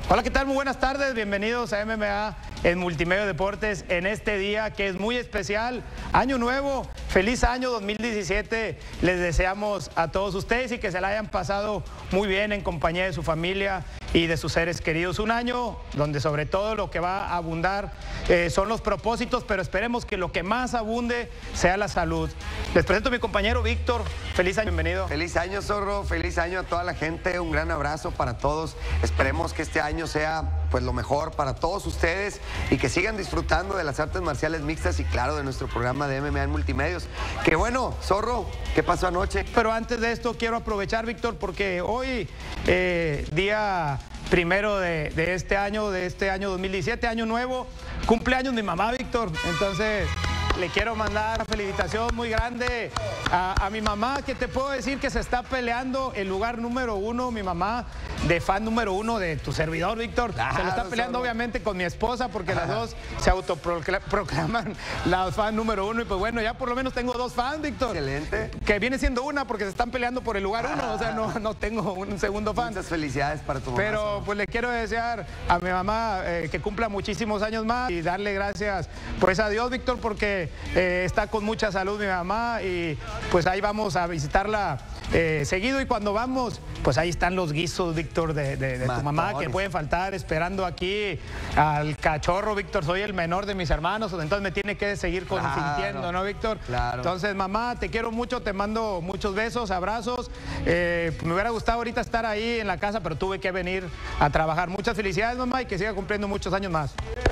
Hola, ¿qué tal? Muy buenas tardes, bienvenidos a MMA en Multimedia Deportes en este día que es muy especial, año nuevo, feliz año 2017, les deseamos a todos ustedes y que se la hayan pasado muy bien en compañía de su familia y de sus seres queridos. Un año donde sobre todo lo que va a abundar son los propósitos, pero esperemos que lo que más abunde sea la salud. Les presento a mi compañero Víctor, feliz año, bienvenido. Feliz año, Zorro, feliz año a toda la gente, un gran abrazo para todos, esperemos que este año sea pues lo mejor para todos ustedes y que sigan disfrutando de las artes marciales mixtas y claro de nuestro programa de MMA en Multimedios. Que bueno, Zorro, ¿qué pasó anoche? Pero antes de esto quiero aprovechar, Víctor, porque hoy, día primero de este año 2017, año nuevo, cumpleaños mi mamá, Víctor. Entonces le quiero mandar una felicitación muy grande a mi mamá, que te puedo decir que se está peleando el lugar número uno, mi mamá, de fan número uno de tu servidor, Víctor. Claro, se lo está peleando obviamente con mi esposa, porque las dos se autoproclaman la fan número uno. Y pues bueno, ya por lo menos tengo dos fans, Víctor. Excelente. Que viene siendo una porque se están peleando por el lugar uno, o sea, no tengo un segundo fan. Muchas felicidades para tu mamá. Pero pues le quiero desear a mi mamá que cumpla muchísimos años más y darle gracias pues a Dios, Víctor, porque está con mucha salud mi mamá y pues ahí vamos a visitarla seguido, y cuando vamos pues ahí están los guisos, Víctor, de tu mamá, que pueden faltar, esperando aquí al cachorro, Víctor. Soy el menor de mis hermanos, entonces me tiene que seguir consintiendo, ¿no, Víctor? Claro. Entonces, mamá, te quiero mucho, te mando muchos besos, abrazos. Me hubiera gustado ahorita estar ahí en la casa, pero tuve que venir a trabajar. Muchas felicidades, mamá, y que siga cumpliendo muchos años más.